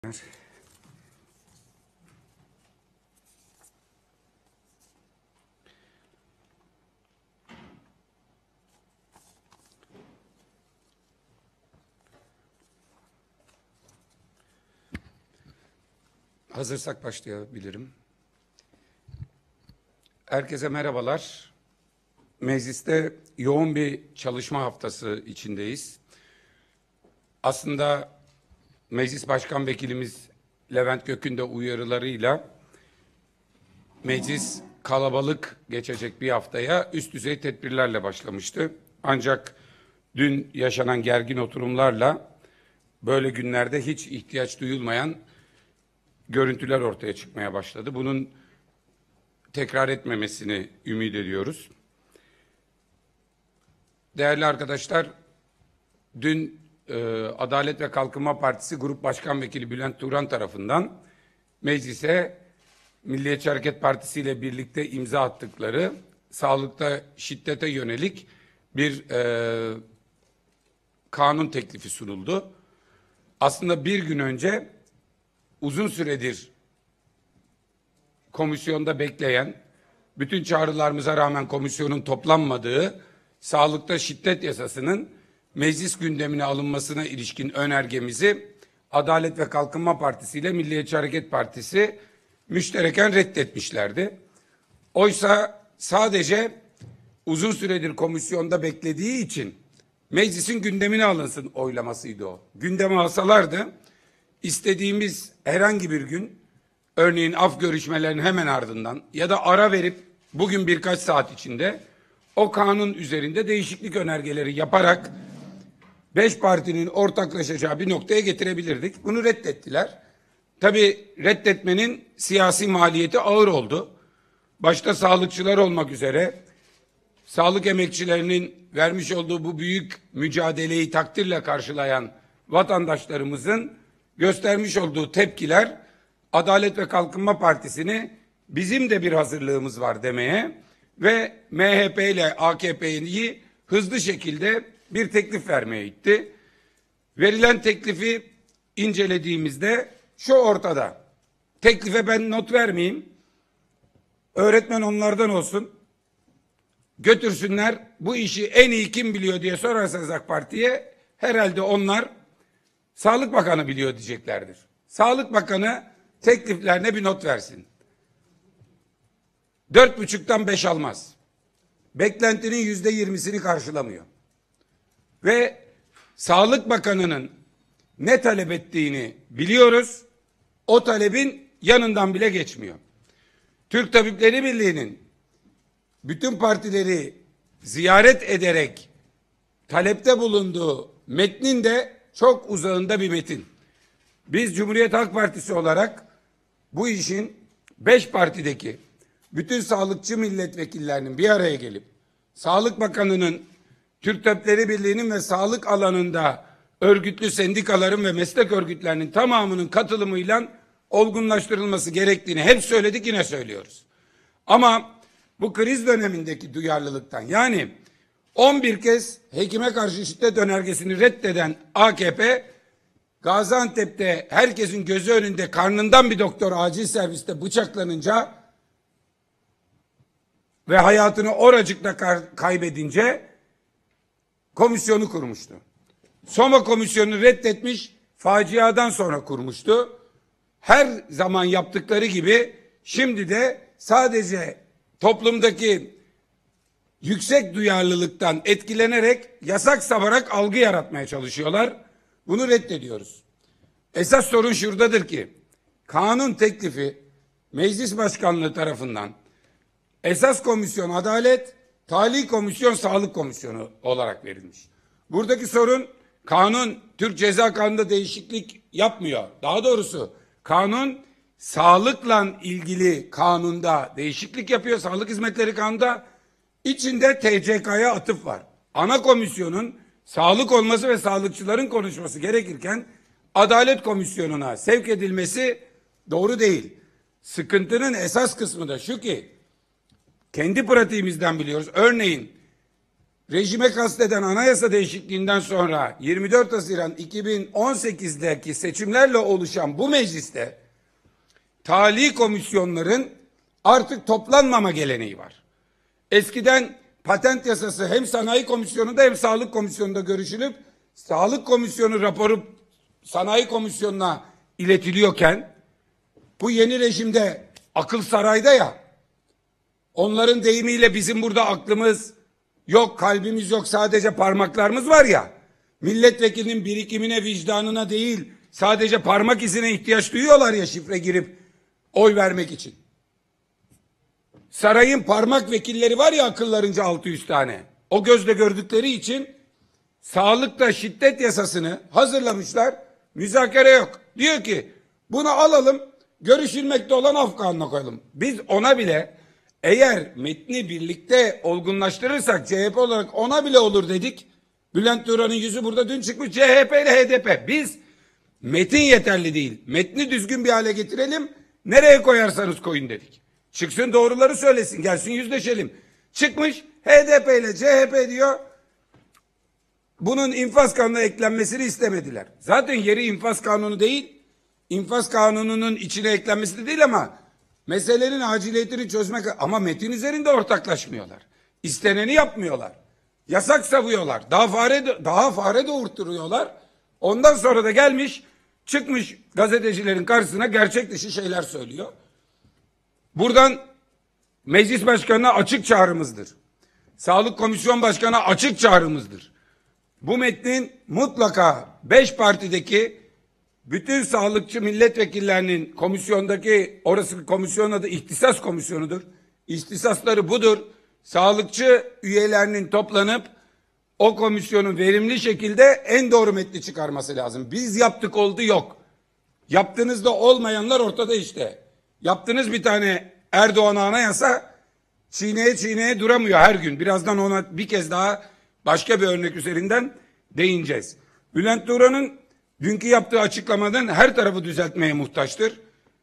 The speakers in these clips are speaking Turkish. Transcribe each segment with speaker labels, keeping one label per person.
Speaker 1: Hazırsak başlayabilirim. Herkese merhabalar. Mecliste yoğun bir çalışma haftası içindeyiz. Aslında Meclis Başkan Vekilimiz Levent Gök'ün de uyarılarıyla meclis kalabalık geçecek bir haftaya üst düzey tedbirlerle başlamıştı. Ancak dün yaşanan gergin oturumlarla böyle günlerde hiç ihtiyaç duyulmayan görüntüler ortaya çıkmaya başladı. Bunun tekrar etmemesini ümit ediyoruz. Değerli arkadaşlar, dün Adalet ve Kalkınma Partisi Grup Başkan Vekili Bülent Turan tarafından meclise Milliyetçi Hareket Partisi ile birlikte imza attıkları sağlıkta şiddete yönelik bir kanun teklifi sunuldu. Aslında bir gün önce uzun süredir komisyonda bekleyen, bütün çağrılarımıza rağmen komisyonun toplanmadığı sağlıkta şiddet yasasının meclis gündemine alınmasına ilişkin önergemizi Adalet ve Kalkınma Partisi ile Milliyetçi Hareket Partisi müştereken reddetmişlerdi. Oysa sadece uzun süredir komisyonda beklediği için meclisin gündemine alınsın oylamasıydı o. Gündeme alsalardı istediğimiz herhangi bir gün, örneğin af görüşmelerinin hemen ardından ya da ara verip bugün birkaç saat içinde o kanun üzerinde değişiklik önergeleri yaparak 5 partinin ortaklaşacağı bir noktaya getirebilirdik. Bunu reddettiler. Tabii reddetmenin siyasi maliyeti ağır oldu. Başta sağlıkçılar olmak üzere sağlık emekçilerinin vermiş olduğu bu büyük mücadeleyi takdirle karşılayan vatandaşlarımızın göstermiş olduğu tepkiler Adalet ve Kalkınma Partisi'ni bizim de bir hazırlığımız var demeye ve MHP ile AKP'yi hızlı şekilde bir teklif vermeye itti. Verilen teklifi incelediğimizde şu ortada. Teklife ben not vermeyeyim. Öğretmen onlardan olsun. Götürsünler, bu işi en iyi kim biliyor diye sorarsanız AK Parti'ye herhalde onlar Sağlık Bakanı biliyor diyeceklerdir. Sağlık Bakanı tekliflerine bir not versin. 4,5'tan 5 almaz. Beklentinin %20'sini karşılamıyor. Ve Sağlık Bakanı'nın ne talep ettiğini biliyoruz. O talebin yanından bile geçmiyor. Türk Tabipleri Birliği'nin bütün partileri ziyaret ederek talepte bulunduğu metnin de çok uzağında bir metin. Biz Cumhuriyet Halk Partisi olarak bu işin 5 partideki bütün sağlıkçı milletvekillerinin bir araya gelip Sağlık Bakanı'nın, Türk Tabipleri Birliği'nin ve sağlık alanında örgütlü sendikaların ve meslek örgütlerinin tamamının katılımıyla olgunlaştırılması gerektiğini hep söyledik, yine söylüyoruz. Ama bu kriz dönemindeki duyarlılıktan, yani 11 kez hekime karşı şiddet önergesini reddeden AKP, Gaziantep'te herkesin gözü önünde karnından bir doktor acil serviste bıçaklanınca ve hayatını oracıkta kaybedince komisyonu kurmuştu. Soma komisyonu reddetmiş, faciadan sonra kurmuştu. Her zaman yaptıkları gibi şimdi de sadece toplumdaki yüksek duyarlılıktan etkilenerek yasak savarak algı yaratmaya çalışıyorlar. Bunu reddediyoruz. Esas sorun şuradadır ki kanun teklifi Meclis Başkanlığı tarafından esas komisyon Adalet, Tali Komisyon Sağlık Komisyonu olarak verilmiş. Buradaki sorun kanun Türk Ceza Kanunu'nda değişiklik yapmıyor. Daha doğrusu kanun sağlıkla ilgili kanunda değişiklik yapıyor. Sağlık Hizmetleri Kanunu'nda içinde TCK'ya atıf var. Ana komisyonun sağlık olması ve sağlıkçıların konuşması gerekirken Adalet Komisyonu'na sevk edilmesi doğru değil. Sıkıntının esas kısmı da şu ki kendi pratiğimizden biliyoruz. Örneğin rejime kasteden anayasa değişikliğinden sonra 24 Haziran 2018'deki seçimlerle oluşan bu mecliste tali komisyonların artık toplanmama geleneği var. Eskiden patent yasası hem sanayi komisyonunda hem sağlık komisyonunda görüşülüp sağlık komisyonu raporu sanayi komisyonuna iletiliyorken bu yeni rejimde akıl sarayda ya, onların deyimiyle bizim burada aklımız yok, kalbimiz yok, sadece parmaklarımız var ya, milletvekilinin birikimine, vicdanına değil, sadece parmak izine ihtiyaç duyuyorlar ya şifre girip oy vermek için. Sarayın parmak vekilleri var ya akıllarınca 600 tane. O gözle gördükleri için sağlıkta şiddet yasasını hazırlamışlar. Müzakere yok. Diyor ki bunu alalım, görüşülmekte olan af kanuna koyalım. Biz ona bile eğer metni birlikte olgunlaştırırsak CHP olarak ona bile olur dedik. Bülent Turan'ın yüzü burada dün çıkmış, CHP ile HDP. Biz metin yeterli değil, metni düzgün bir hale getirelim, nereye koyarsanız koyun dedik. Çıksın doğruları söylesin, gelsin yüzleşelim. Çıkmış HDP ile CHP diyor, bunun infaz kanuna eklenmesini istemediler. Zaten yeri infaz kanunu değil, infaz kanununun içine eklenmesi de değil ama meselenin aciliyetini çözmek, ama metin üzerinde ortaklaşmıyorlar. İsteneni yapmıyorlar. Yasak savuyorlar. Daha fare doğurtturuyorlar. Ondan sonra da gelmiş, çıkmış gazetecilerin karşısına gerçek dışı şeyler söylüyor. Buradan meclis başkanına açık çağrımızdır. Sağlık Komisyon Başkanı'na açık çağrımızdır. Bu metnin mutlaka 5 partideki bütün sağlıkçı milletvekillerinin komisyondaki, orası komisyonun adı ihtisas komisyonudur. İhtisasları budur. Sağlıkçı üyelerinin toplanıp o komisyonun verimli şekilde en doğru metni çıkarması lazım. Biz yaptık oldu yok. Yaptığınızda olmayanlar ortada işte. Yaptınız bir tane Erdoğan anayasa, çiğneye çiğneye duramıyor her gün. Birazdan ona bir kez daha başka bir örnek üzerinden değineceğiz. Bülent Turan'ın dünkü yaptığı açıklamadan her tarafı düzeltmeye muhtaçtır.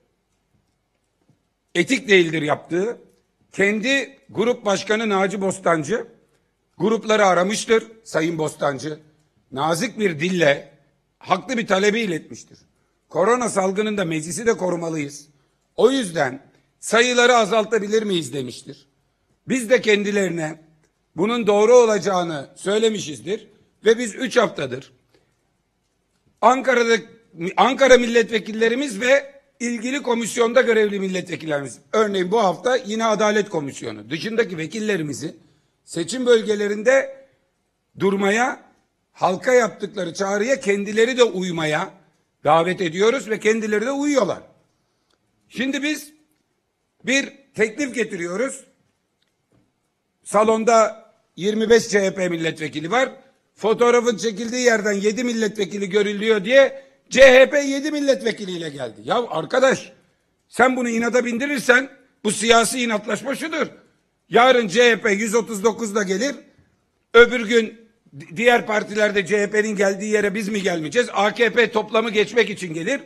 Speaker 1: Etik değildir yaptığı. Kendi grup başkanı Naci Bostancı grupları aramıştır Sayın Bostancı. Nazik bir dille haklı bir talebi iletmiştir. Korona salgınında meclisi de korumalıyız. O yüzden sayıları azaltabilir miyiz demiştir. Biz de kendilerine bunun doğru olacağını söylemişizdir ve biz 3 haftadır Ankara milletvekillerimiz ve ilgili komisyonda görevli milletvekillerimiz, örneğin bu hafta yine Adalet Komisyonu dışındaki vekillerimizi seçim bölgelerinde durmaya, halka yaptıkları çağrıya kendileri de uymaya davet ediyoruz ve kendileri de uyuyorlar. Şimdi biz bir teklif getiriyoruz. Salonda 25 CHP milletvekili var. Fotoğrafın çekildiği yerden 7 milletvekili görülüyor diye CHP 7 milletvekiliyle geldi. Ya arkadaş, sen bunu inada bindirirsen bu siyasi inatlaşma şudur. Yarın CHP 139'da gelir. Öbür gün diğer partilerde CHP'nin geldiği yere biz mi gelmeyeceğiz? AKP toplamı geçmek için gelir.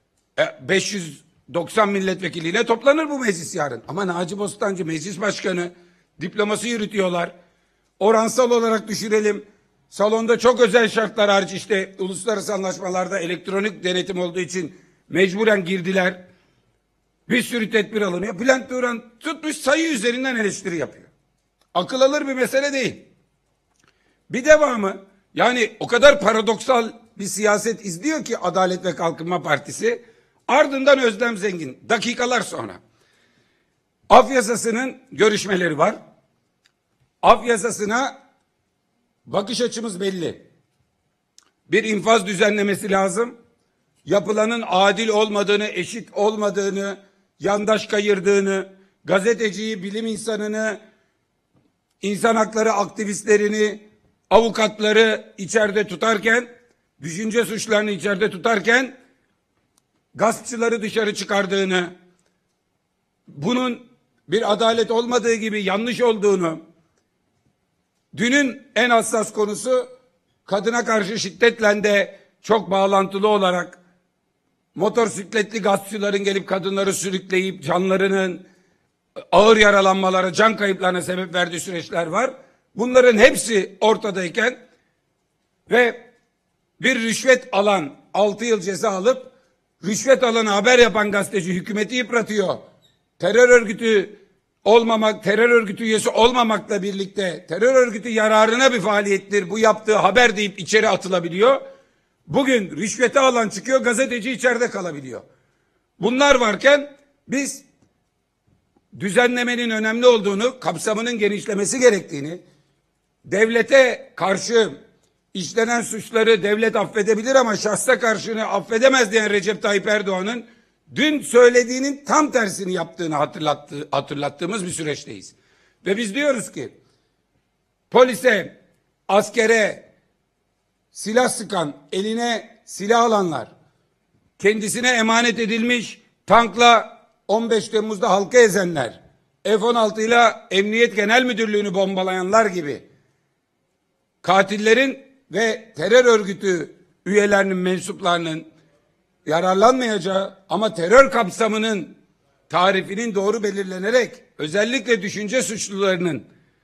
Speaker 1: 590 milletvekiliyle toplanır bu meclis yarın. Ama Naci Bostancı meclis başkanı, diploması yürütüyorlar. Oransal olarak düşürelim. Salonda çok özel şartlar hariç, işte uluslararası anlaşmalarda elektronik denetim olduğu için mecburen girdiler. Bir sürü tedbir alınıyor. Bülent Turan tutmuş sayı üzerinden eleştiri yapıyor. Akıl alır bir mesele değil. Bir devamı, yani o kadar paradoksal bir siyaset izliyor ki Adalet ve Kalkınma Partisi. Ardından Özlem Zengin dakikalar sonra. Af yasasının görüşmeleri var. Af yasasına bakış açımız belli. Bir infaz düzenlemesi lazım. Yapılanın adil olmadığını, eşit olmadığını, yandaş kayırdığını, gazeteciyi, bilim insanını, insan hakları aktivistlerini, avukatları içeride tutarken, düşünce suçlarını içeride tutarken, gaspçıları dışarı çıkardığını, bunun bir adalet olmadığı gibi yanlış olduğunu, dünün en hassas konusu kadına karşı şiddetle de çok bağlantılı olarak motosikletli gaspçıların gelip kadınları sürükleyip canlarının ağır yaralanmalara, can kayıplarına sebep verdiği süreçler var. Bunların hepsi ortadayken ve bir rüşvet alan 6 yıl ceza alıp rüşvet alanı haber yapan gazeteci hükümeti yıpratıyor. Terör örgütü olmamak, terör örgütü üyesi olmamakla birlikte terör örgütü yararına bir faaliyettir bu yaptığı haber deyip içeri atılabiliyor. Bugün rüşveti alan çıkıyor, gazeteci içeride kalabiliyor. Bunlar varken biz düzenlemenin önemli olduğunu, kapsamının genişlemesi gerektiğini, devlete karşı işlenen suçları devlet affedebilir ama şahsa karşını affedemez diyen Recep Tayyip Erdoğan'ın dün söylediğinin tam tersini yaptığını hatırlattığımız bir süreçteyiz. Ve biz diyoruz ki polise, askere silah sıkan, eline silah alanlar, kendisine emanet edilmiş tankla 15 Temmuz'da halka ezenler, F-16 ile Emniyet Genel Müdürlüğü'nü bombalayanlar gibi katillerin ve terör örgütü üyelerinin, mensuplarının yararlanmayacağı ama terör kapsamının tarifinin doğru belirlenerek özellikle düşünce suçlularının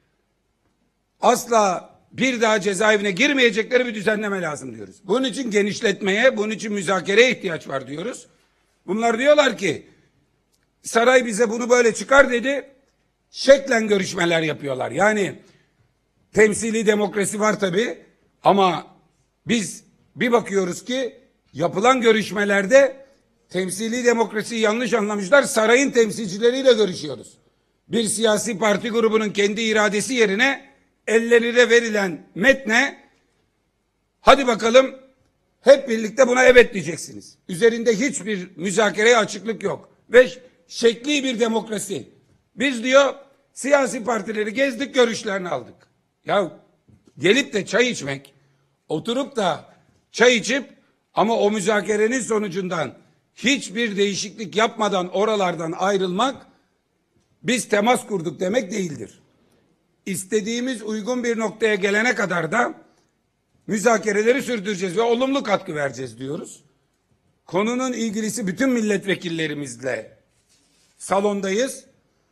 Speaker 1: asla bir daha cezaevine girmeyecekleri bir düzenleme lazım diyoruz. Bunun için genişletmeye, bunun için müzakereye ihtiyaç var diyoruz. Bunlar diyorlar ki saray bize bunu böyle çıkar dedi. Şeklen görüşmeler yapıyorlar. Yani temsili demokrasi var tabii ama biz bir bakıyoruz ki yapılan görüşmelerde temsili demokrasiyi yanlış anlamışlar. Sarayın temsilcileriyle görüşüyoruz. Bir siyasi parti grubunun kendi iradesi yerine ellerine verilen metne hadi bakalım hep birlikte buna evet diyeceksiniz. Üzerinde hiçbir müzakereye açıklık yok. Ve şekli bir demokrasi. Biz diyor siyasi partileri gezdik, görüşlerini aldık. Ya gelip de çay içmek, oturup da çay içip ama o müzakerenin sonucundan hiçbir değişiklik yapmadan oralardan ayrılmak biz temas kurduk demek değildir. İstediğimiz uygun bir noktaya gelene kadar da müzakereleri sürdüreceğiz ve olumlu katkı vereceğiz diyoruz. Konunun ilgilisi bütün milletvekillerimizle salondayız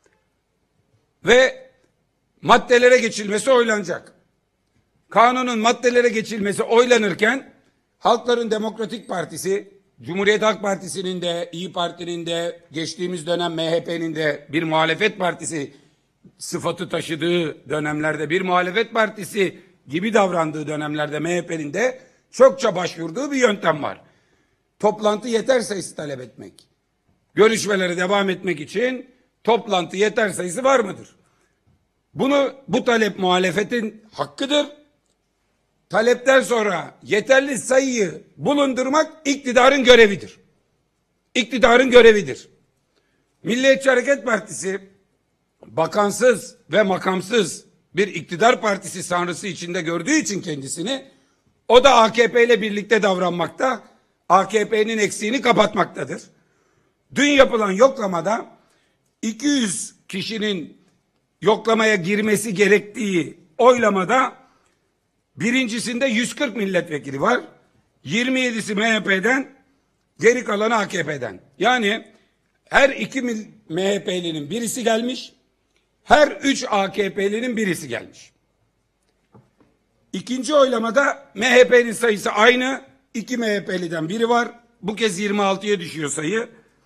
Speaker 1: ve maddelere geçilmesi oylanacak. Kanunun maddelere geçilmesi oylanırken Halkların Demokratik Partisi, Cumhuriyet Halk Partisi'nin de, İyi Parti'nin de, geçtiğimiz dönem MHP'nin de bir muhalefet partisi sıfatı taşıdığı dönemlerde, bir muhalefet partisi gibi davrandığı dönemlerde MHP'nin de çokça başvurduğu bir yöntem var. Toplantı yeter sayısı talep etmek. Görüşmelere devam etmek için toplantı yeter sayısı var mıdır? Bu talep muhalefetin hakkıdır. Talepten sonra yeterli sayıyı bulundurmak iktidarın görevidir. İktidarın görevidir. Milliyetçi Hareket Partisi bakansız ve makamsız bir iktidar partisi sanrısı içinde gördüğü için kendisini o da AKP ile birlikte davranmakta, AKP'nin eksiğini kapatmaktadır. Dün yapılan yoklamada 200 kişinin yoklamaya girmesi gerektiği oylamada birincisinde 140 milletvekili var. 27'si MHP'den, geri kalanı AKP'den. Yani her iki MHP'linin birisi gelmiş, her 3 AKP'linin birisi gelmiş. İkinci oylamada MHP'nin sayısı aynı, 2 MHP'liden biri var. Bu kez 26'ya düşüyor sayı.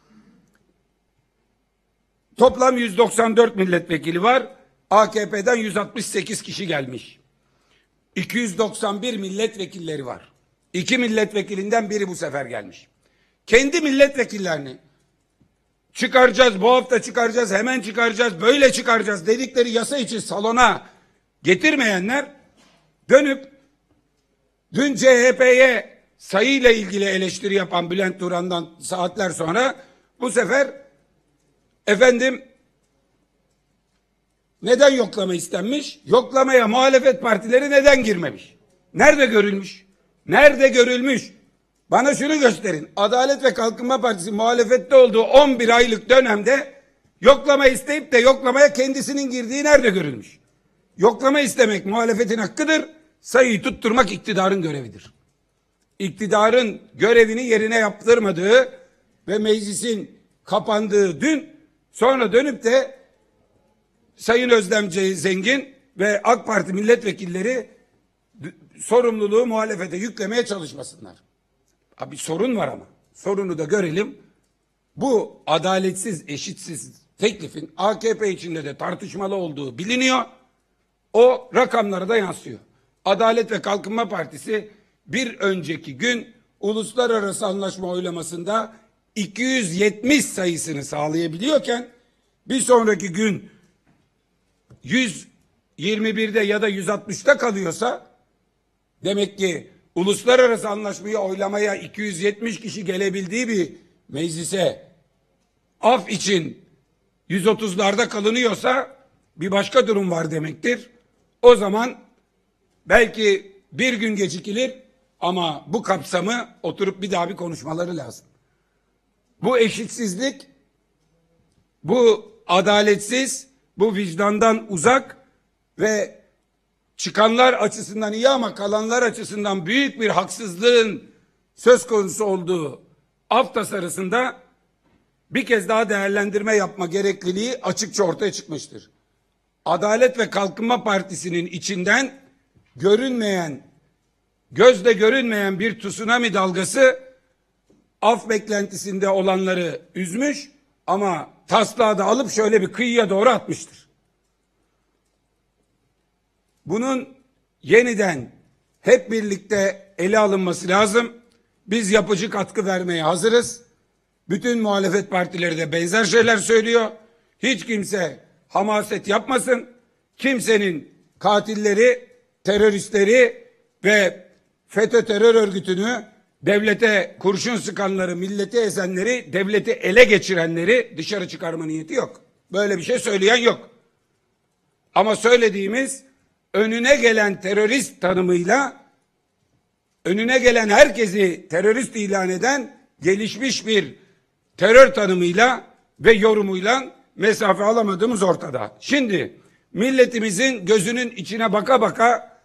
Speaker 1: Toplam 194 milletvekili var. AKP'den 168 kişi gelmiş. 291 milletvekilleri var. 2 milletvekilinden biri bu sefer gelmiş. Kendi milletvekillerini çıkaracağız, bu hafta çıkaracağız, hemen çıkaracağız, böyle çıkaracağız dedikleri yasa için salona getirmeyenler dönüp dün CHP'ye sayıyla ilgili eleştiri yapan Bülent Turan'dan saatler sonra bu sefer efendim neden yoklama istenmiş? Yoklamaya muhalefet partileri neden girmemiş? Nerede görülmüş? Nerede görülmüş? Bana şunu gösterin. Adalet ve Kalkınma Partisi muhalefette olduğu 11 aylık dönemde yoklama isteyip de yoklamaya kendisinin girdiği nerede görülmüş? Yoklama istemek muhalefetin hakkıdır. Sayıyı tutturmak iktidarın görevidir. İktidarın görevini yerine yaptırmadığı ve meclisin kapandığı dün sonra dönüp de Sayın Özlem Zengin ve AK Parti milletvekilleri sorumluluğu muhalefete yüklemeye çalışmasınlar. Bir sorun var ama. Sorunu da görelim. Bu adaletsiz, eşitsiz teklifin AKP içinde de tartışmalı olduğu biliniyor. O rakamlara da yansıyor. Adalet ve Kalkınma Partisi bir önceki gün uluslararası anlaşma oylamasında 270 sayısını sağlayabiliyorken bir sonraki gün 121'de ya da 160'ta kalıyorsa demek ki uluslararası anlaşmayı oylamaya 270 kişi gelebildiği bir meclise af için 130'larda kalınıyorsa bir başka durum var demektir. O zaman belki bir gün gecikilir ama bu kapsamı oturup bir daha bir konuşmaları lazım. Bu eşitsizlik, bu adaletsiz, bu vicdandan uzak ve çıkanlar açısından iyi ama kalanlar açısından büyük bir haksızlığın söz konusu olduğu af tasarısında bir kez daha değerlendirme yapma gerekliliği açıkça ortaya çıkmıştır. Adalet ve Kalkınma Partisi'nin içinden görünmeyen, gözle görünmeyen bir tsunami dalgası af beklentisinde olanları üzmüş ama taslağı da alıp şöyle bir kıyıya doğru atmıştır. Bunun yeniden hep birlikte ele alınması lazım. Biz yapıcı katkı vermeye hazırız. Bütün muhalefet partileri de benzer şeyler söylüyor. Hiç kimse hamaset yapmasın. Kimsenin katilleri, teröristleri ve FETÖ terör örgütünü, devlete kurşun sıkanları, milleti ezenleri, devleti ele geçirenleri dışarı çıkarma niyeti yok. Böyle bir şey söyleyen yok. Ama söylediğimiz önüne gelen terörist tanımıyla önüne gelen herkesi terörist ilan eden gelişmiş bir terör tanımıyla ve yorumuyla mesafe alamadığımız ortada. Şimdi milletimizin gözünün içine baka baka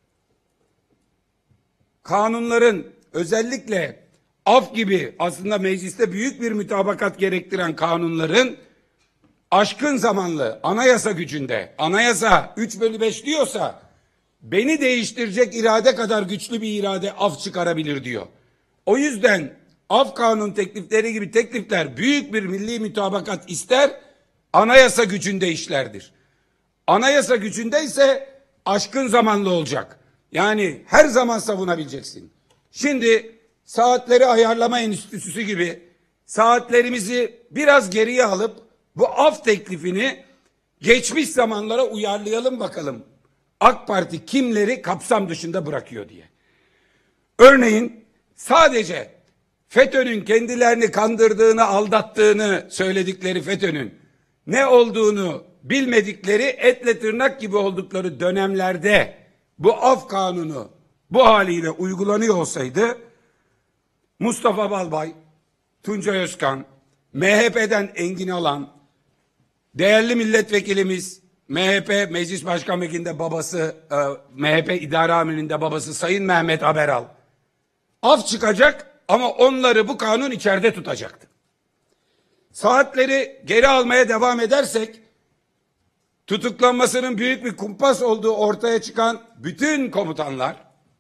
Speaker 1: kanunların, özellikle af gibi aslında mecliste büyük bir mütabakat gerektiren kanunların aşkın zamanlı anayasa gücünde, anayasa 3/5 diyorsa beni değiştirecek irade kadar güçlü bir irade af çıkarabilir diyor. O yüzden af kanun teklifleri gibi teklifler büyük bir milli mütabakat ister, anayasa gücünde işlerdir. Anayasa gücünde ise aşkın zamanlı olacak. Yani her zaman savunabileceksin. Şimdi saatleri ayarlama enstitüsü gibi saatlerimizi biraz geriye alıp bu af teklifini geçmiş zamanlara uyarlayalım bakalım. AK Parti kimleri kapsam dışında bırakıyor diye. Örneğin sadece FETÖ'nün kendilerini kandırdığını, aldattığını söyledikleri FETÖ'nün ne olduğunu bilmedikleri, etle tırnak gibi oldukları dönemlerde bu af kanunu bu haliyle uygulanıyor olsaydı Mustafa Balbay, Tuncay Özkan, MHP'den Engin Alan, değerli milletvekilimiz, MHP Meclis Başkan Vekilinde babası, MHP İdare Amirinde babası Sayın Mehmet Haberal af çıkacak ama onları bu kanun içeride tutacaktı. Saatleri geri almaya devam edersek tutuklanmasının büyük bir kumpas olduğu ortaya çıkan bütün komutanlar,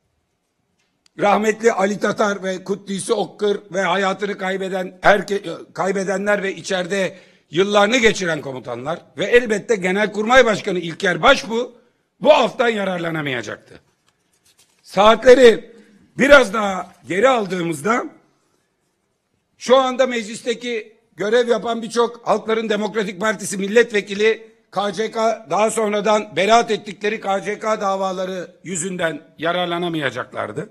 Speaker 1: rahmetli Ali Tatar ve Kuddisi Okkır ve hayatını kaybedenler ve içeride yıllarını geçiren komutanlar ve elbette Genelkurmay Başkanı İlker Başbuğ bu aftan yararlanamayacaktı. Saatleri biraz daha geri aldığımızda şu anda meclisteki görev yapan birçok Halkların Demokratik Partisi milletvekili KCK, daha sonradan beraat ettikleri KCK davaları yüzünden yararlanamayacaklardı.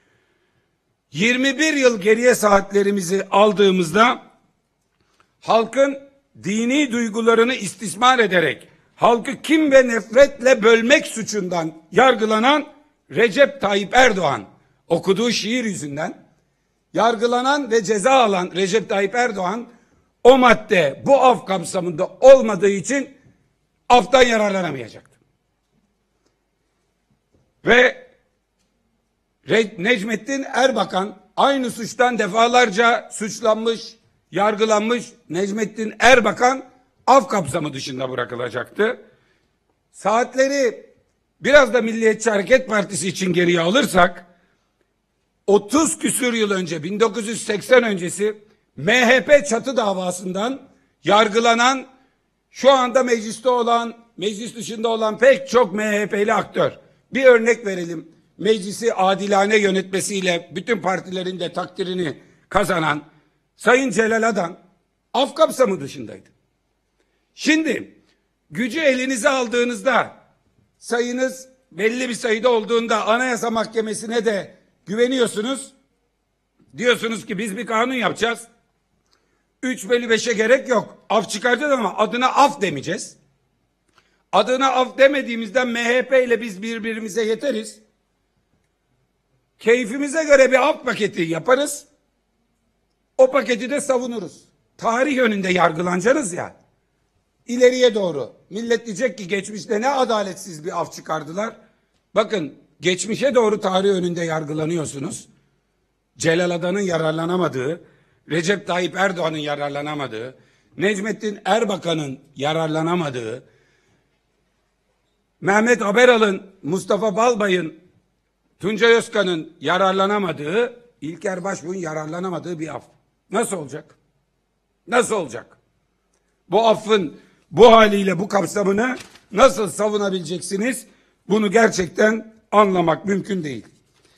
Speaker 1: 21 yıl geriye saatlerimizi aldığımızda halkın dini duygularını istismar ederek halkı kin ve nefretle bölmek suçundan yargılanan Recep Tayyip Erdoğan okuduğu şiir yüzünden yargılanan ve ceza alan Recep Tayyip Erdoğan o madde bu af kapsamında olmadığı için aftan yararlanamayacaktı. Ve Necmettin Erbakan aynı suçtan defalarca suçlanmış, yargılanmış Necmettin Erbakan af kapsamı dışında bırakılacaktı. Saatleri biraz da Milliyetçi Hareket Partisi için geriye alırsak 30 küsür yıl önce 1980 öncesi MHP çatı davasından yargılanan, şu anda mecliste olan, meclis dışında olan pek çok MHP'li aktör. Bir örnek verelim. Meclisi adilane yönetmesiyle bütün partilerin de takdirini kazanan Sayın Celal Adan af kapsamı dışındaydı. Şimdi gücü elinize aldığınızda, sayınız belli bir sayıda olduğunda Anayasa Mahkemesi'ne de güveniyorsunuz. Diyorsunuz ki biz bir kanun yapacağız. 3/5'e gerek yok. Af çıkaracağız ama adına af demeyeceğiz. Adına af demediğimizden MHP ile biz birbirimize yeteriz. Keyfimize göre bir af paketi yaparız. O paketi de savunuruz. Tarih önünde yargılanacaksınız ya. İleriye doğru. Millet diyecek ki geçmişte ne adaletsiz bir af çıkardılar. Bakın geçmişe doğru tarih önünde yargılanıyorsunuz. Celal Adan'ın yararlanamadığı, Recep Tayyip Erdoğan'ın yararlanamadığı, Necmettin Erbakan'ın yararlanamadığı, Mehmet Haberal'ın, Mustafa Balbay'ın, Tuncay Özkan'ın yararlanamadığı, İlker Başbuğ'un yararlanamadığı bir af. Nasıl olacak? Nasıl olacak? Bu affın bu haliyle bu kapsamını nasıl savunabileceksiniz? Bunu gerçekten anlamak mümkün değil.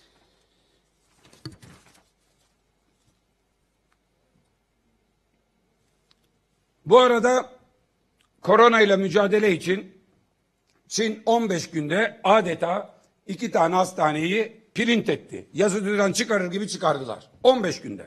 Speaker 1: Bu arada korona ile mücadele için Çin 15 günde adeta 2 tane hastaneyi print etti. Yazıcıdan çıkarır gibi çıkardılar. 15 günde.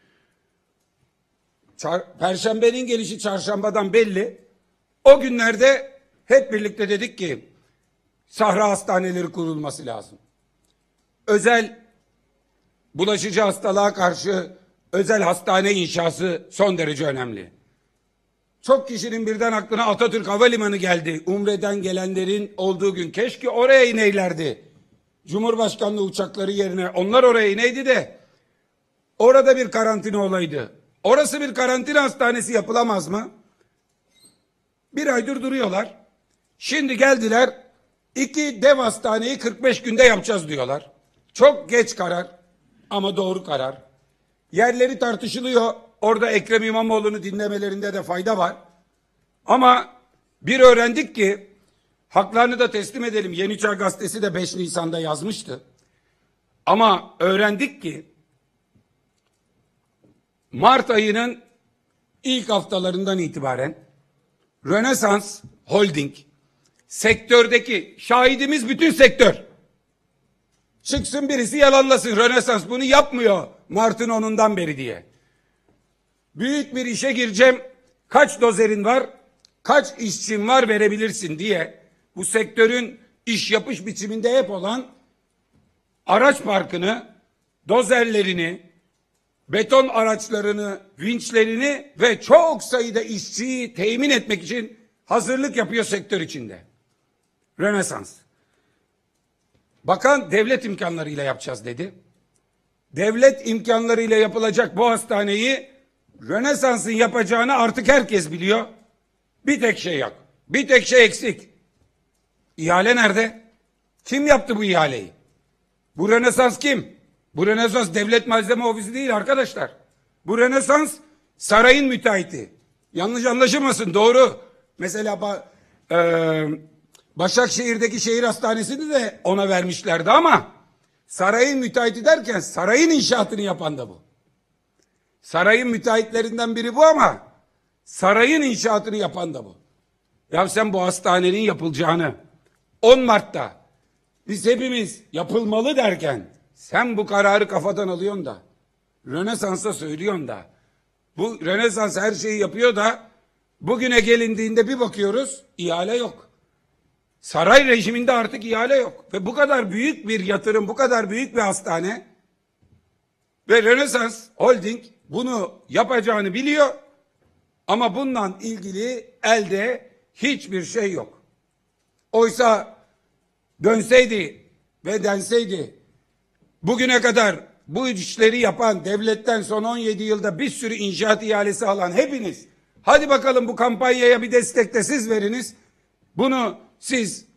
Speaker 1: Perşembenin gelişi çarşambadan belli. O günlerde hep birlikte dedik ki sahra hastaneleri kurulması lazım. Özel bulaşıcı hastalığa karşı özel hastane inşası son derece önemli. Çok kişinin birden aklına Atatürk Havalimanı geldi. Umre'den gelenlerin olduğu gün. Keşke oraya ineylerdi. Cumhurbaşkanlığı uçakları yerine onlar oraya ineydi de orada bir karantina olaydı. Orası bir karantina hastanesi yapılamaz mı? Bir aydır duruyorlar. Şimdi geldiler 2 dev hastaneyi 45 günde yapacağız diyorlar. Çok geç karar ama doğru karar. Yerleri tartışılıyor. Orada Ekrem İmamoğlu'nu dinlemelerinde de fayda var. Ama bir öğrendik ki, haklarını da teslim edelim. Yeni Çağ Gazetesi de 5 Nisan'da yazmıştı. Ama öğrendik ki Mart ayının ilk haftalarından itibaren Rönesans Holding sektördeki, şahidimiz bütün sektör. Çıksın birisi yalanlasın, Rönesans bunu yapmıyor Mart'ın 10'undan beri diye. Büyük bir işe gireceğim, kaç dozerin var, kaç işçin var verebilirsin diye bu sektörün iş yapış biçiminde hep olan araç parkını, dozerlerini, beton araçlarını, vinçlerini ve çok sayıda işçiyi temin etmek için hazırlık yapıyor sektör içinde. Rönesans. Bakan devlet imkanlarıyla yapacağız dedi. Devlet imkanlarıyla yapılacak bu hastaneyi Rönesans'ın yapacağını artık herkes biliyor. Bir tek şey yok. Bir tek şey eksik. İhale nerede? Kim yaptı bu ihaleyi? Bu Rönesans kim? Bu Rönesans devlet malzeme ofisi değil arkadaşlar. Bu Rönesans sarayın müteahhiti. Yanlış anlaşılmasın, doğru. Mesela Başakşehir'deki şehir hastanesini de ona vermişlerdi ama sarayın müteahhiti derken sarayın inşaatını yapan da bu. Sarayın müteahhitlerinden biri bu ama sarayın inşaatını yapan da bu. Ya sen bu hastanenin yapılacağını 10 Mart'ta biz hepimiz yapılmalı derken sen bu kararı kafadan alıyorsun da Rönesans'a söylüyorsun da bu Rönesans her şeyi yapıyor da bugüne gelindiğinde bir bakıyoruz ihale yok. Saray rejiminde artık ihale yok. Ve bu kadar büyük bir yatırım, bu kadar büyük bir hastane ve Rönesans Holding bunu yapacağını biliyor ama bundan ilgili elde hiçbir şey yok. Oysa dönseydi ve denseydi bugüne kadar bu işleri yapan, devletten son 17 yılda bir sürü inşaat ihalesi alan hepiniz, hadi bakalım bu kampanyaya bir destek de siz veriniz. Bunu siz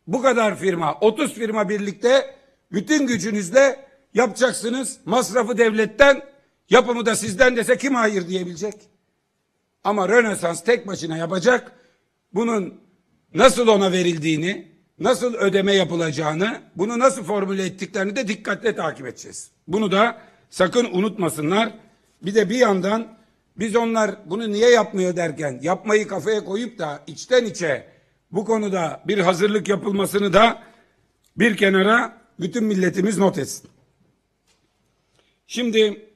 Speaker 1: Bu kadar firma, 30 firma birlikte bütün gücünüzle yapacaksınız. Masrafı devletten, yapımı da sizden dese kim hayır diyebilecek? Ama Rönesans tek başına yapacak. Bunun nasıl ona verildiğini, nasıl ödeme yapılacağını, bunu nasıl formüle ettiklerini de dikkatle takip edeceğiz. Bunu da sakın unutmasınlar. Bir de bir yandan biz onlar bunu niye yapmıyor derken yapmayı kafaya koyup da içten içe bu konuda bir hazırlık yapılmasını da bir kenara bütün milletimiz not etsin. Şimdi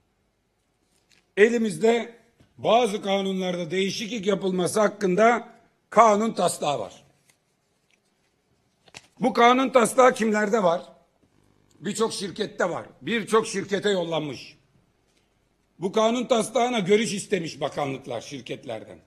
Speaker 1: elimizde bazı kanunlarda değişiklik yapılması hakkında kanun taslağı var. Bu kanun taslağı kimlerde var? Birçok şirkette var. Birçok şirkete yollanmış. Bu kanun taslağına görüş istemiş bakanlıklar şirketlerden.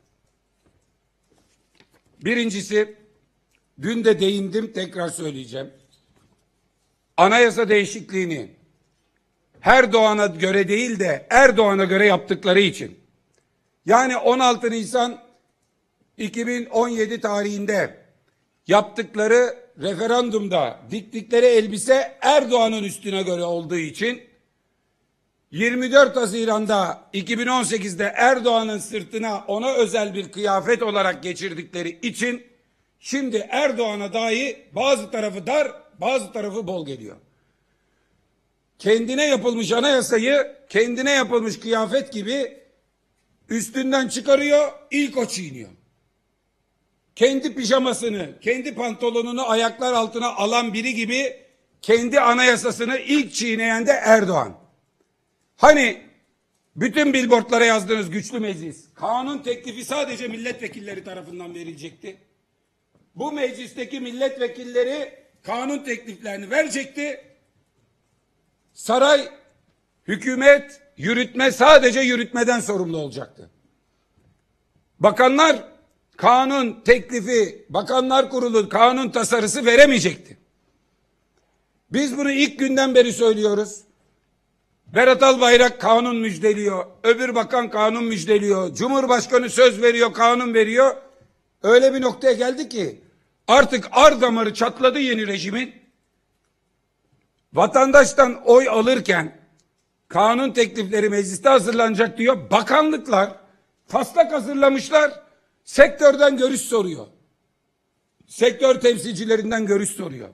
Speaker 1: Birincisi, dün de değindim, tekrar söyleyeceğim. Anayasa değişikliğini Erdoğan'a göre değil de Erdoğan'a göre yaptıkları için. Yani 16 Nisan 2017 tarihinde yaptıkları referandumda diktikleri elbise Erdoğan'ın üstüne göre olduğu için 24 Haziran'da 2018'de Erdoğan'ın sırtına ona özel bir kıyafet olarak geçirdikleri için şimdi Erdoğan'a dahi bazı tarafı dar, bazı tarafı bol geliyor. Kendine yapılmış anayasayı kendine yapılmış kıyafet gibi üstünden çıkarıyor, ilk o çiğniyor. Kendi pijamasını, kendi pantolonunu ayaklar altına alan biri gibi kendi anayasasını ilk çiğneyen de Erdoğan. Hani bütün billboardlara yazdığınız güçlü meclis, kanun teklifi sadece milletvekilleri tarafından verilecekti. Bu meclisteki milletvekilleri kanun tekliflerini verecekti. Saray, hükümet, yürütme sadece yürütmeden sorumlu olacaktı. Bakanlar kanun teklifi, Bakanlar Kurulu kanun tasarısı veremeyecekti. Biz bunu ilk günden beri söylüyoruz. Berat Albayrak kanun müjdeliyor, öbür bakan kanun müjdeliyor, Cumhurbaşkanı söz veriyor, kanun veriyor. Öyle bir noktaya geldi ki artık ar damarı çatladı yeni rejimin. Vatandaştan oy alırken kanun teklifleri mecliste hazırlanacak diyor. Bakanlıklar taslak hazırlamışlar. Sektörden görüş soruyor. Sektör temsilcilerinden görüş soruyor.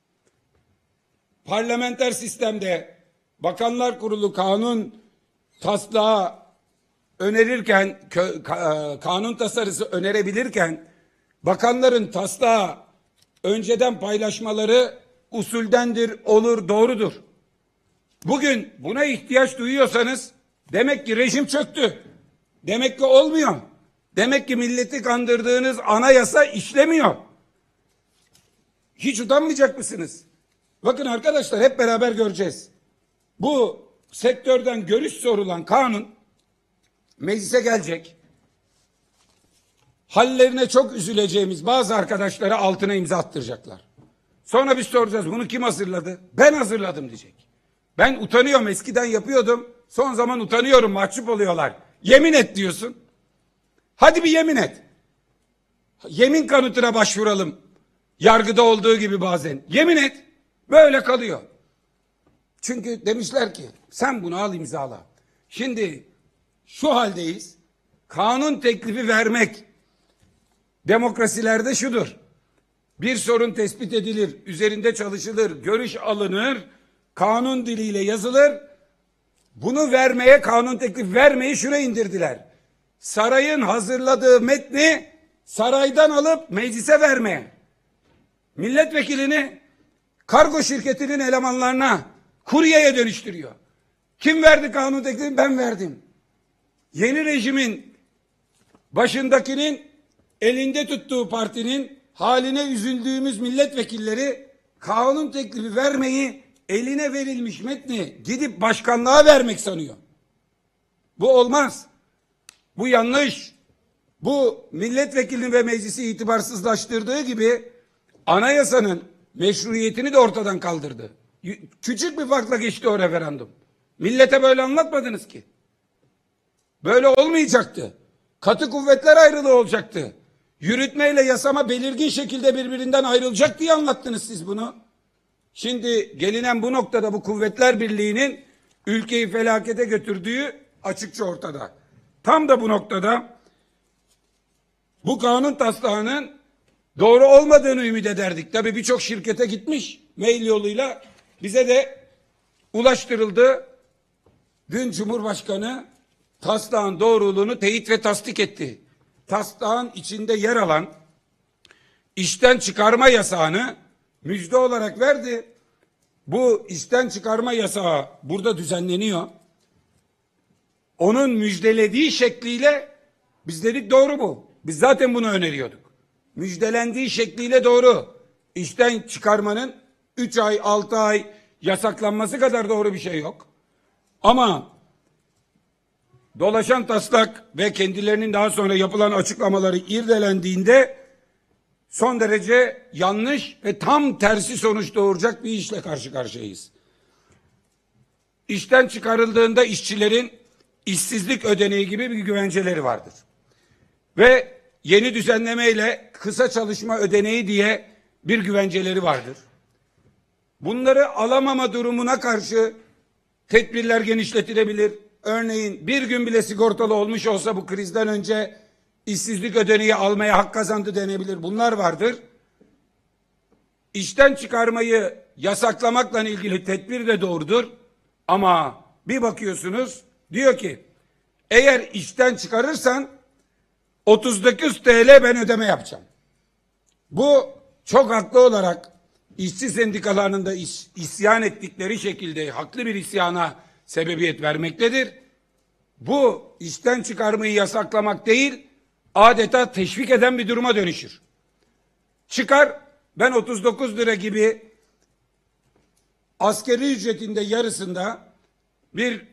Speaker 1: Parlamenter sistemde Bakanlar Kurulu kanun taslağı önerirken, kanun tasarısı önerebilirken bakanların taslağı önceden paylaşmaları usuldendir, olur, doğrudur. Bugün buna ihtiyaç duyuyorsanız demek ki rejim çöktü. Demek ki olmuyor. Demek ki milleti kandırdığınız anayasa işlemiyor. Hiç utanmayacak mısınız? Bakın arkadaşlar, hep beraber göreceğiz. Bu sektörden görüş sorulan kanun meclise gelecek. Hallerine çok üzüleceğimiz bazı arkadaşlara altına imza attıracaklar. Sonra biz soracağız, bunu kim hazırladı? Ben hazırladım diyecek. Ben utanıyorum, eskiden yapıyordum. Son zaman utanıyorum, mahcup oluyorlar. Yemin et diyorsun. Hadi bir yemin et. Yemin kanıtına başvuralım. Yargıda olduğu gibi bazen. Yemin et. Böyle kalıyor. Çünkü demişler ki sen bunu al imzala. Şimdi şu haldeyiz. Kanun teklifi vermek demokrasilerde şudur. Bir sorun tespit edilir, üzerinde çalışılır, görüş alınır, kanun diliyle yazılır. Bunu vermeye, kanun teklifi vermeyi şuraya indirdiler. Sarayın hazırladığı metni saraydan alıp meclise vermeye. Milletvekilini kargo şirketinin elemanlarına, kuryeye dönüştürüyor. Kim verdi kanun teklifini? Ben verdim. Yeni rejimin başındakinin elinde tuttuğu partinin haline üzüldüğümüz milletvekilleri kanun teklifi vermeyi, eline verilmiş metni gidip başkanlığa vermek sanıyor. Bu olmaz. Bu yanlış. Bu milletvekilini ve meclisi itibarsızlaştırdığı gibi anayasanın meşruiyetini de ortadan kaldırdı. Küçük bir farkla geçti o referandum. Millete böyle anlatmadınız ki. Böyle olmayacaktı. Katı kuvvetler ayrılığı olacaktı. Yürütmeyle yasama belirgin şekilde birbirinden ayrılacak diye anlattınız siz bunu. Şimdi gelinen bu noktada bu Kuvvetler Birliği'nin ülkeyi felakete götürdüğü açıkça ortada. Tam da bu noktada bu kanun taslağının doğru olmadığını ümit ederdik. Tabii birçok şirkete gitmiş mail yoluyla, bize de ulaştırıldı. Dün Cumhurbaşkanı taslağın doğruluğunu teyit ve tasdik etti. Taslağın içinde yer alan işten çıkarma yasağını müjde olarak verdi. Bu işten çıkarma yasağı burada düzenleniyor. Onun müjdelediği şekliyle biz dedik doğru bu. Biz zaten bunu öneriyorduk. Müjdelendiği şekliyle doğru. İşten çıkarmanın 3 ay 6 ay yasaklanması kadar doğru bir şey yok. Ama dolaşan taslak ve kendilerinin daha sonra yapılan açıklamaları irdelendiğinde son derece yanlış ve tam tersi sonuç doğuracak bir işle karşı karşıyayız. İşten çıkarıldığında işçilerin işsizlik ödeneği gibi bir güvenceleri vardır. Ve yeni düzenlemeyle kısa çalışma ödeneği diye bir güvenceleri vardır. Bunları alamama durumuna karşı tedbirler genişletilebilir. Örneğin bir gün bile sigortalı olmuş olsa bu krizden önce işsizlik ödeneği almaya hak kazandı denebilir. Bunlar vardır. İşten çıkarmayı yasaklamakla ilgili tedbir de doğrudur. Ama bir bakıyorsunuz diyor ki eğer işten çıkarırsan 39 TL ben ödeme yapacağım. Bu çok haklı olarak işçi sendikalarının da isyan ettikleri şekilde haklı bir isyana sebebiyet vermektedir. Bu işten çıkarmayı yasaklamak değil, adeta teşvik eden bir duruma dönüşür. Çıkar, ben 39 lira gibi asgari ücretinde yarısında bir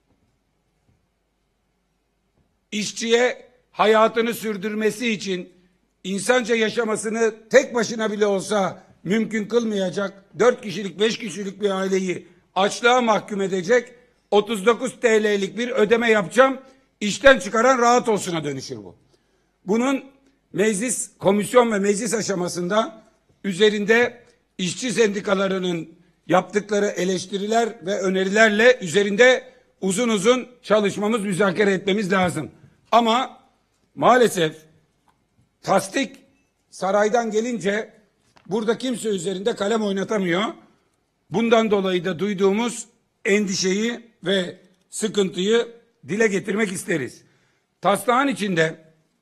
Speaker 1: işçiye hayatını sürdürmesi için insanca yaşamasını tek başına bile olsa mümkün kılmayacak 4 kişilik 5 kişilik bir aileyi açlığa mahkum edecek 39 TL'lik bir ödeme yapacağım, işten çıkaran rahat olsuna dönüşür bu. Bunun meclis, komisyon ve meclis aşamasında üzerinde işçi sendikalarının yaptıkları eleştiriler ve önerilerle üzerinde uzun uzun çalışmamız, müzakere etmemiz lazım. Ama maalesef tasdik saraydan gelince burada kimse üzerinde kalem oynatamıyor. Bundan dolayı da duyduğumuz endişeyi ve sıkıntıyı dile getirmek isteriz. Taslağın içinde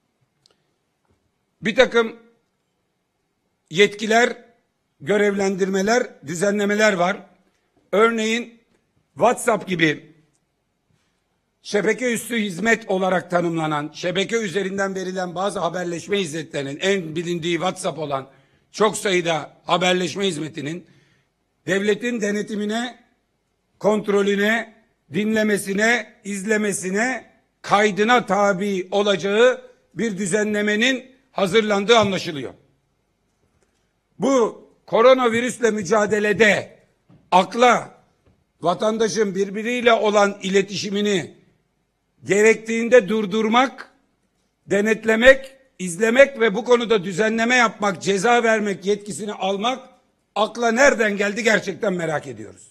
Speaker 1: bir takım yetkiler, görevlendirmeler, düzenlemeler var. Örneğin WhatsApp gibi şebeke üstü hizmet olarak tanımlanan, şebeke üzerinden verilen bazı haberleşme hizmetlerinin en bilindiği WhatsApp olan çok sayıda haberleşme hizmetinin devletin denetimine, kontrolüne, dinlemesine, izlemesine, kaydına tabi olacağı bir düzenlemenin hazırlandığı anlaşılıyor. Bu koronavirüsle mücadelede akla, vatandaşın birbiriyle olan iletişimini gerektiğinde durdurmak, denetlemek, izlemek ve bu konuda düzenleme yapmak, ceza vermek yetkisini almak akla nereden geldi gerçekten merak ediyoruz.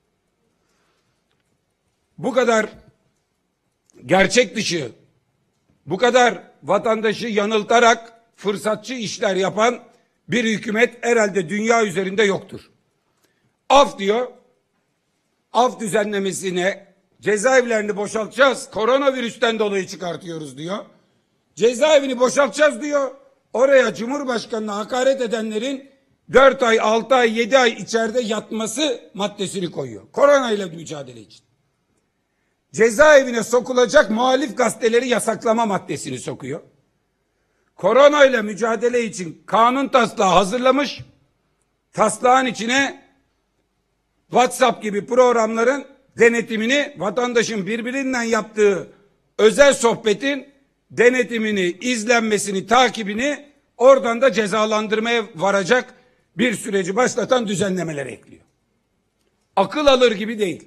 Speaker 1: Bu kadar gerçek dışı, bu kadar vatandaşı yanıltarak fırsatçı işler yapan bir hükümet herhalde dünya üzerinde yoktur. Af diyor, af düzenlemesine cezaevlerini boşaltacağız, koronavirüsten dolayı çıkartıyoruz diyor. Cezaevini boşaltacağız diyor, oraya Cumhurbaşkanı'na hakaret edenlerin 4 ay, 6 ay, 7 ay içeride yatması maddesini koyuyor. Korona ile mücadele için. Cezaevine sokulacak muhalif gazeteleri yasaklama maddesini sokuyor. Korona ile mücadele için kanun taslağı hazırlamış. Taslağın içine WhatsApp gibi programların denetimini, vatandaşın birbirinden yaptığı özel sohbetin denetimini, izlenmesini, takibini, oradan da cezalandırmaya varacak bir süreci başlatan düzenlemeler ekliyor. Akıl alır gibi değil.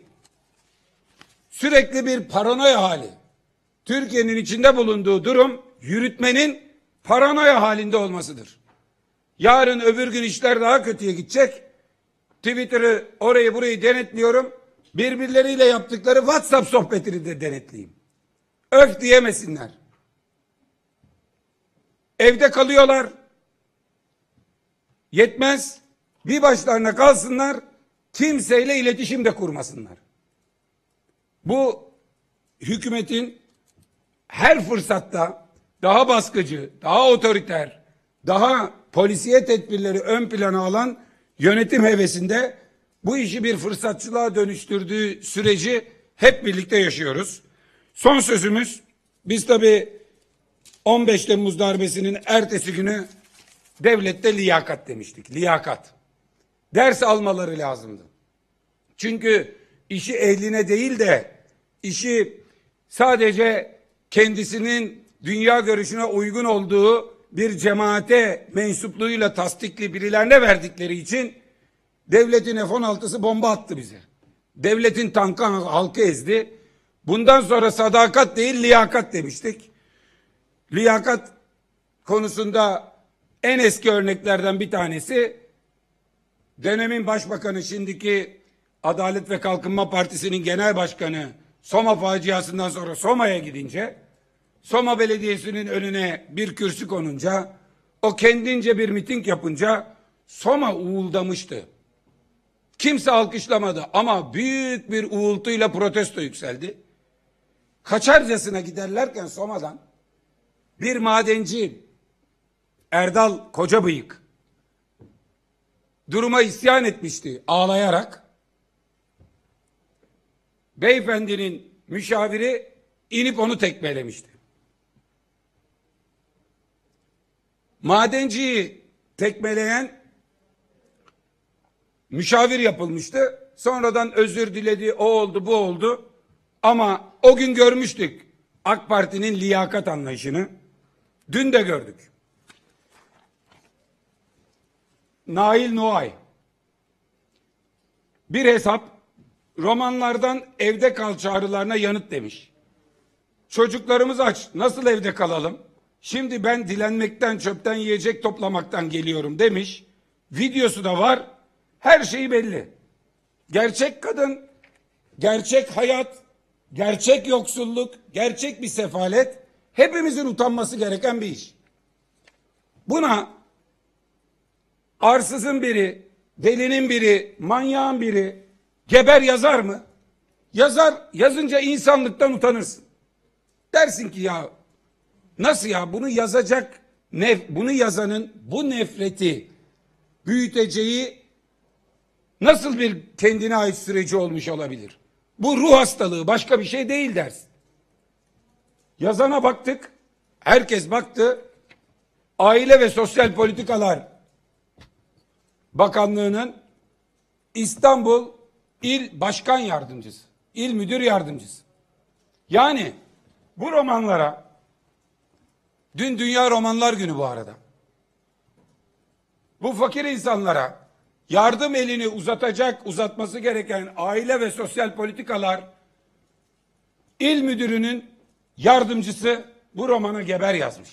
Speaker 1: Sürekli bir paranoya hali. Türkiye'nin içinde bulunduğu durum yürütmenin paranoya halinde olmasıdır. Yarın öbür gün işler daha kötüye gidecek. Twitter'ı orayı burayı denetliyorum. Birbirleriyle yaptıkları WhatsApp sohbetini de denetleyeyim. Öf diyemesinler. Evde kalıyorlar. Yetmez. Bir başlarına kalsınlar. Kimseyle iletişim de kurmasınlar. Bu hükümetin her fırsatta daha baskıcı, daha otoriter, daha polisiye tedbirleri ön plana alan yönetim hevesinde bu işi bir fırsatçılığa dönüştürdüğü süreci hep birlikte yaşıyoruz. Son sözümüz, biz tabii 15 Temmuz darbesinin ertesi günü devlette liyakat demiştik. Liyakat. Ders almaları lazımdı. Çünkü işi ehline değil de işi sadece kendisinin dünya görüşüne uygun olduğu bir cemaate mensupluğuyla tasdikli birilerine verdikleri için devletin F-16'sı bomba attı bize. Devletin tankı halkı ezdi. Bundan sonra sadakat değil liyakat demiştik. Liyakat konusunda en eski örneklerden bir tanesi dönemin başbakanı, şimdiki Adalet ve Kalkınma Partisi'nin genel başkanı Soma faciasından sonra Soma'ya gidince, Soma Belediyesi'nin önüne bir kürsü konunca, o kendince bir miting yapınca Soma uğuldamıştı. Kimse alkışlamadı ama büyük bir uğultuyla protesto yükseldi. Kaçarcasına giderlerken Soma'dan bir madenci Erdal Kocabıyık duruma isyan etmişti ağlayarak. Beyefendinin müşaviri inip onu tekmelemişti. Madenciyi tekmeleyen müşavir yapılmıştı. Sonradan özür diledi, o oldu, bu oldu. Ama o gün görmüştük AK Parti'nin liyakat anlayışını. Dün de gördük. Nail Noay. Bir hesap romanlardan evde kal çağrılarına yanıt demiş. Çocuklarımız aç, nasıl evde kalalım? Şimdi ben dilenmekten, çöpten yiyecek toplamaktan geliyorum demiş. Videosu da var. Her şeyi belli. Gerçek kadın, gerçek hayat, gerçek yoksulluk, gerçek bir sefalet hepimizin utanması gereken bir iş. Buna arsızın biri, delinin biri, manyağın biri geber yazar mı? Yazar. Yazınca insanlıktan utanırsın. Dersin ki ya nasıl ya, bunu yazacak, bunu yazanın bu nefreti büyüteceği nasıl bir kendine ait süreci olmuş olabilir? Bu ruh hastalığı, başka bir şey değil dersin. Yazana baktık. Herkes baktı. Aile ve Sosyal Politikalar Bakanlığı'nın İstanbul İl Başkan Yardımcısı, İl Müdür Yardımcısı. Yani bu romanlara, dün Dünya Romanlar Günü bu arada, bu fakir insanlara yardım elini uzatması gereken Aile ve Sosyal Politikalar İl Müdürü'nün yardımcısı bu romana geber yazmış.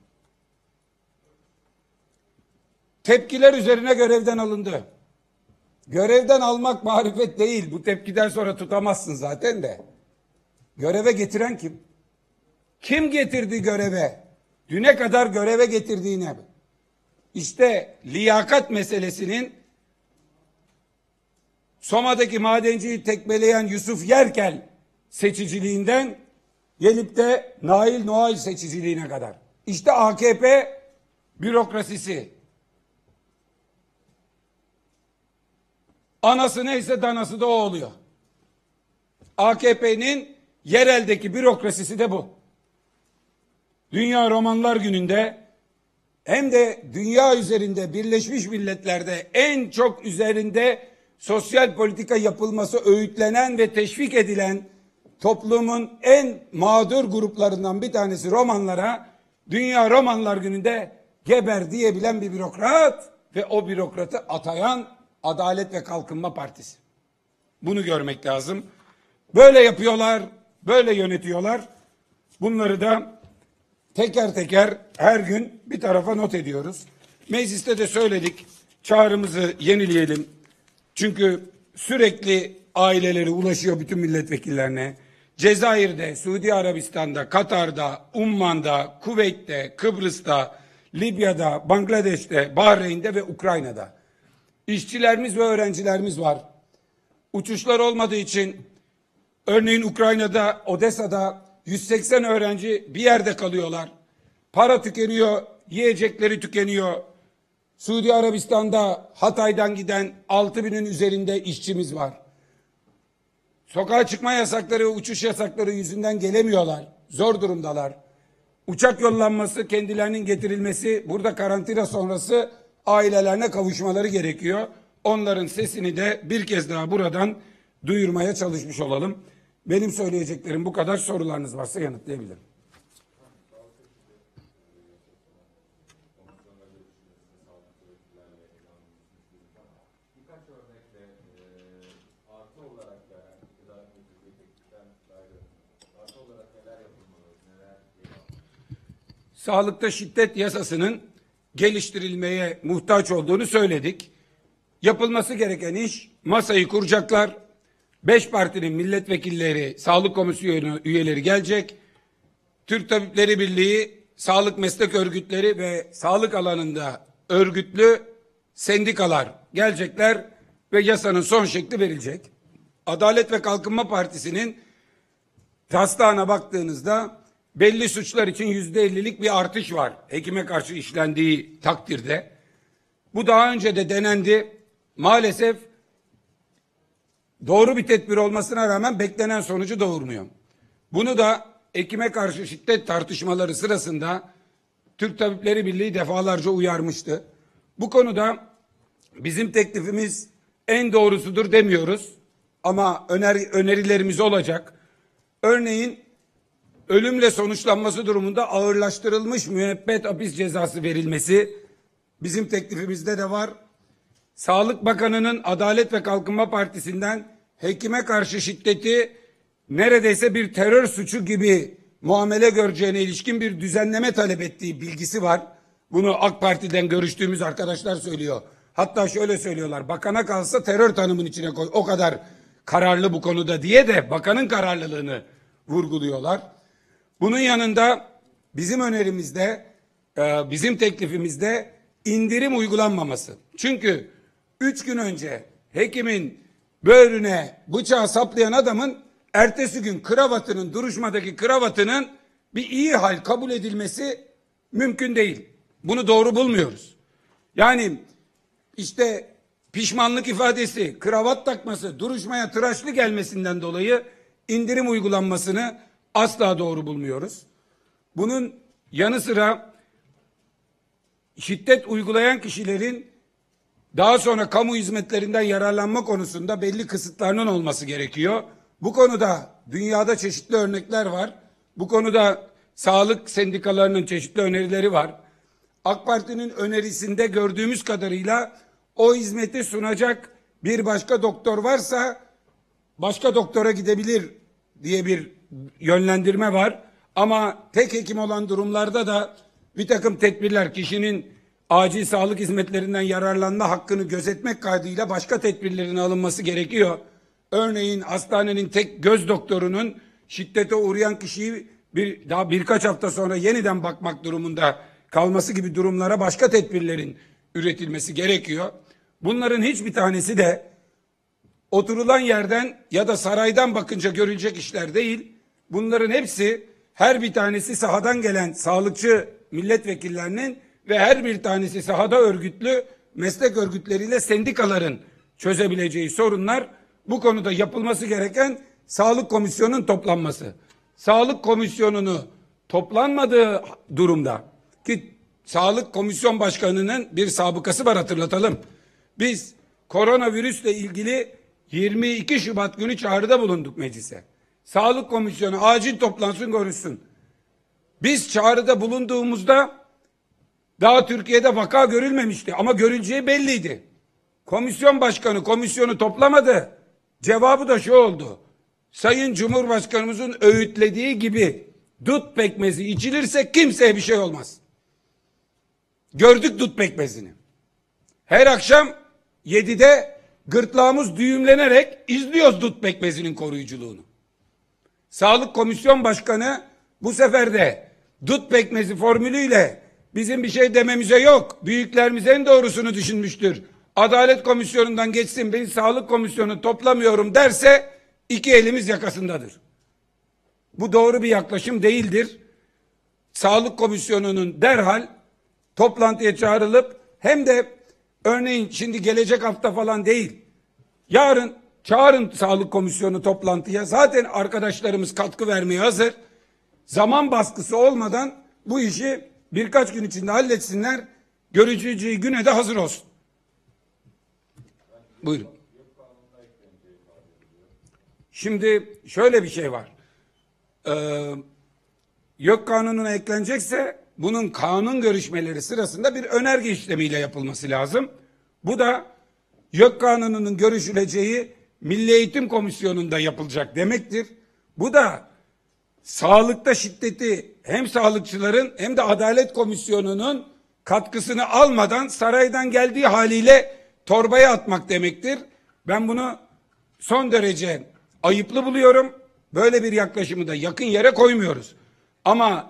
Speaker 1: Tepkiler üzerine görevden alındı. Görevden almak marifet değil. Bu tepkiden sonra tutamazsın zaten de. Göreve getiren kim? Kim getirdi göreve? Düne kadar göreve getirdiğine. İşte liyakat meselesinin Soma'daki madenciyi tekmeleyen Yusuf Yerkel seçiciliğinden gelip de Nail Noay seçiciliğine kadar. İşte AKP bürokrasisi. Anası neyse danası da o oluyor. AKP'nin yereldeki bürokrasisi de bu. Dünya Romanlar Günü'nde hem de dünya üzerinde Birleşmiş Milletler'de en çok üzerinde sosyal politika yapılması öğütlenen ve teşvik edilen toplumun en mağdur gruplarından bir tanesi romanlara Dünya Romanlar Günü'nde geber diyebilen bir bürokrat ve o bürokratı atayan Adalet ve Kalkınma Partisi. Bunu görmek lazım. Böyle yapıyorlar, böyle yönetiyorlar. Bunları da teker teker her gün bir tarafa not ediyoruz. Mecliste de söyledik, çağrımızı yenileyelim. Çünkü sürekli aileleri ulaşıyor bütün milletvekillerine. Cezayir'de, Suudi Arabistan'da, Katar'da, Umman'da, Kuveyt'te, Kıbrıs'ta, Libya'da, Bangladeş'te, Bahreyn'de ve Ukrayna'da. İşçilerimiz ve öğrencilerimiz var. Uçuşlar olmadığı için örneğin Ukrayna'da, Odessa'da 180 öğrenci bir yerde kalıyorlar. Para tükeniyor, yiyecekleri tükeniyor. Suudi Arabistan'da Hatay'dan giden 6.000'in üzerinde işçimiz var. Sokağa çıkma yasakları ve uçuş yasakları yüzünden gelemiyorlar. Zor durumdalar. Uçak yollanması, kendilerinin getirilmesi, burada karantina sonrası ailelerine kavuşmaları gerekiyor. Onların sesini de bir kez daha buradan duyurmaya çalışmış olalım. Benim söyleyeceklerim bu kadar. Sorularınız varsa yanıtlayabilirim. Sağlıkta şiddet yasasının geliştirilmeye muhtaç olduğunu söyledik. Yapılması gereken iş, masayı kuracaklar. 5 partinin milletvekilleri, sağlık komisyonu üyeleri gelecek. Türk Tabipleri Birliği, sağlık meslek örgütleri ve sağlık alanında örgütlü sendikalar gelecekler ve yasanın son şekli verilecek. Adalet ve Kalkınma Partisi'nin taslağına baktığınızda belli suçlar için %50'lik bir artış var. Hekime karşı işlendiği takdirde. Bu daha önce de denendi. Maalesef doğru bir tedbir olmasına rağmen beklenen sonucu doğurmuyor. Bunu da hekime karşı şiddet tartışmaları sırasında Türk Tabipleri Birliği defalarca uyarmıştı. Bu konuda bizim teklifimiz en doğrusudur demiyoruz ama önerilerimiz olacak. Örneğin ölümle sonuçlanması durumunda ağırlaştırılmış müebbet hapis cezası verilmesi bizim teklifimizde de var. Sağlık Bakanı'nın Adalet ve Kalkınma Partisi'nden hekime karşı şiddeti neredeyse bir terör suçu gibi muamele göreceğine ilişkin bir düzenleme talep ettiği bilgisi var. Bunu AK Parti'den görüştüğümüz arkadaşlar söylüyor. Hatta şöyle söylüyorlar, bakana kalsa terör tanımının içine koy. O kadar kararlı bu konuda diye de bakanın kararlılığını vurguluyorlar. Bunun yanında bizim önerimizde, bizim teklifimizde indirim uygulanmaması. Çünkü 3 gün önce hekimin böğrüne bıçağı saplayan adamın ertesi gün kravatının, duruşmadaki kravatının bir iyi hal kabul edilmesi mümkün değil. Bunu doğru bulmuyoruz. Yani işte pişmanlık ifadesi, kravat takması, duruşmaya tıraşlı gelmesinden dolayı indirim uygulanmasını asla doğru bulmuyoruz. Bunun yanı sıra şiddet uygulayan kişilerin daha sonra kamu hizmetlerinden yararlanma konusunda belli kısıtlarının olması gerekiyor. Bu konuda dünyada çeşitli örnekler var. Bu konuda sağlık sendikalarının çeşitli önerileri var. AK Parti'nin önerisinde gördüğümüz kadarıyla o hizmeti sunacak bir başka doktor varsa başka doktora gidebilir diye bir yönlendirme var. Ama tek hekim olan durumlarda da bir takım tedbirler, kişinin acil sağlık hizmetlerinden yararlanma hakkını gözetmek kaydıyla başka tedbirlerin alınması gerekiyor. Örneğin hastanenin tek göz doktorunun şiddete uğrayan kişiyi daha birkaç hafta sonra yeniden bakmak durumunda kalması gibi durumlara başka tedbirlerin üretilmesi gerekiyor. Bunların hiçbir tanesi de oturulan yerden ya da saraydan bakınca görülecek işler değil. Bunların hepsi, her bir tanesi sahadan gelen sağlıkçı milletvekillerinin ve her bir tanesi sahada örgütlü meslek örgütleriyle sendikaların çözebileceği sorunlar. Bu konuda yapılması gereken sağlık komisyonunun toplanması. Sağlık komisyonunu toplanmadığı durumda, ki sağlık komisyon başkanının bir sabıkası var, hatırlatalım. Biz koronavirüsle ilgili 22 Şubat günü çağrıda bulunduk meclise. Sağlık komisyonu acil toplansın, görüşsün. Biz çağrıda bulunduğumuzda daha Türkiye'de vaka görülmemişti ama görüleceği belliydi. Komisyon başkanı komisyonu toplamadı. Cevabı da şu oldu: Sayın Cumhurbaşkanımızın öğütlediği gibi Dut pekmezi içilirse kimseye bir şey olmaz. Gördük dut pekmezini. Her akşam 7'de gırtlağımız düğümlenerek izliyoruz dut pekmezinin koruyuculuğunu. Sağlık Komisyon Başkanı bu sefer de dut pekmezi formülüyle bizim bir şey dememize yok. Büyüklerimiz en doğrusunu düşünmüştür. Adalet Komisyonu'ndan geçsin, ben Sağlık Komisyonu toplamıyorum derse iki elimiz yakasındadır. Bu doğru bir yaklaşım değildir. Sağlık Komisyonu'nun derhal toplantıya çağrılıp hem de örneğin şimdi gelecek hafta falan değil, yarın çağırın Sağlık Komisyonu toplantıya. Zaten arkadaşlarımız katkı vermeye hazır. Zaman baskısı olmadan bu işi birkaç gün içinde halletsinler. Görüşeceği güne de hazır olsun. Buyurun. Şimdi şöyle bir şey var. YÖK kanununa eklenecekse bunun kanun görüşmeleri sırasında bir önerge işlemiyle yapılması lazım. Bu da YÖK kanununun görüşüleceği Milli Eğitim Komisyonu'nda yapılacak demektir. Bu da sağlıkta şiddeti hem sağlıkçıların hem de Adalet Komisyonu'nun katkısını almadan saraydan geldiği haliyle torbaya atmak demektir. Ben bunu son derece ayıplı buluyorum. Böyle bir yaklaşımı da yakın yere koymuyoruz. Ama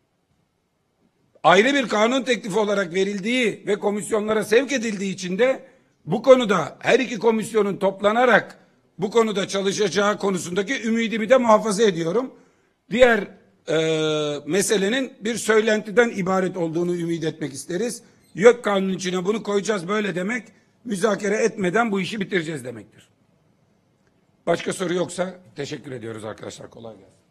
Speaker 1: ayrı bir kanun teklifi olarak verildiği ve komisyonlara sevk edildiği için de bu konuda her iki komisyonun toplanarak bu konuda çalışacağı konusundaki ümidimi de muhafaza ediyorum. Diğer meselenin bir söylentiden ibaret olduğunu ümit etmek isteriz. YÖK kanunun içine bunu koyacağız böyle demek, müzakere etmeden bu işi bitireceğiz demektir. Başka soru yoksa teşekkür ediyoruz arkadaşlar. Kolay gelsin.